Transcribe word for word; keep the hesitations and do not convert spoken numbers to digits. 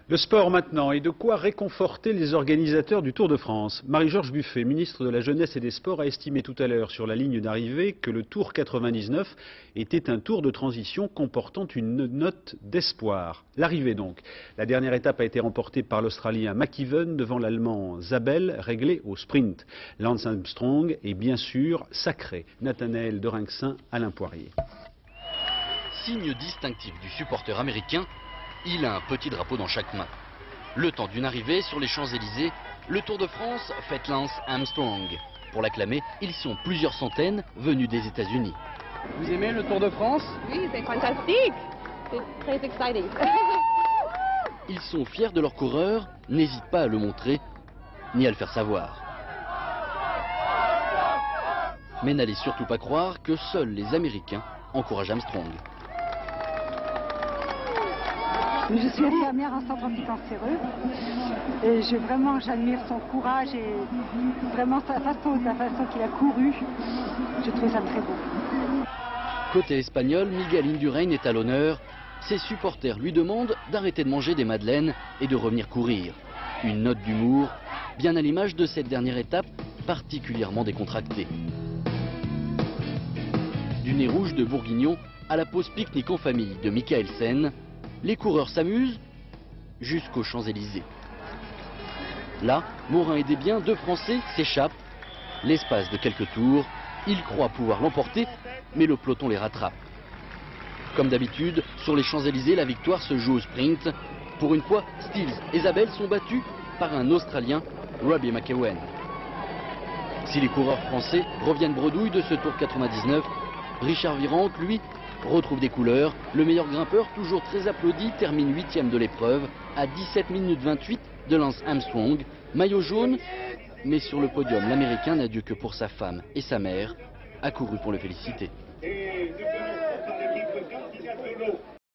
Le sport maintenant, et de quoi réconforter les organisateurs du Tour de France. Marie-Georges Buffet, ministre de la Jeunesse et des Sports, a estimé tout à l'heure sur la ligne d'arrivée que le Tour quatre-vingt-dix-neuf était un tour de transition comportant une note d'espoir. L'arrivée donc. La dernière étape a été remportée par l'Australien McEwen devant l'Allemand Zabel, réglé au sprint. Lance Armstrong est bien sûr sacré. Nathanaël Derinxin, Alain Poirier. Signe distinctif du supporter américain, il a un petit drapeau dans chaque main. Le temps d'une arrivée sur les Champs-Élysées, le Tour de France fête Lance Armstrong. Pour l'acclamer, ils sont plusieurs centaines venus des États-Unis. Vous aimez le Tour de France? Oui, c'est fantastique. C'est très exciting. Ils sont fiers de leur coureur, n'hésitent pas à le montrer, ni à le faire savoir. Mais n'allez surtout pas croire que seuls les Américains encouragent Armstrong. Je suis infirmière en centre anticancéreux et je, vraiment j'admire son courage et vraiment sa façon, la façon qu'il a couru. Je trouve ça très beau. Côté espagnol, Miguel Indurain est à l'honneur. Ses supporters lui demandent d'arrêter de manger des madeleines et de revenir courir. Une note d'humour, bien à l'image de cette dernière étape particulièrement décontractée. Du nez rouge de Bourguignon à la pause pique-nique en famille de Michaelsen, les coureurs s'amusent jusqu'aux Champs-Élysées. Là, Morin et Desbiens, deux Français, s'échappent. L'espace de quelques tours, ils croient pouvoir l'emporter, mais le peloton les rattrape. Comme d'habitude, sur les Champs-Élysées, la victoire se joue au sprint. Pour une fois, Stills et Zabel sont battus par un Australien, Robbie McEwen. Si les coureurs français reviennent bredouille de ce Tour quatre-vingt-dix-neuf, Richard Virenque, lui, retrouve des couleurs. Le meilleur grimpeur, toujours très applaudi, termine huitième de l'épreuve à dix-sept minutes vingt-huit de Lance Armstrong. Maillot jaune, mais sur le podium, l'Américain n'a Dieu que pour sa femme et sa mère, accouru pour le féliciter.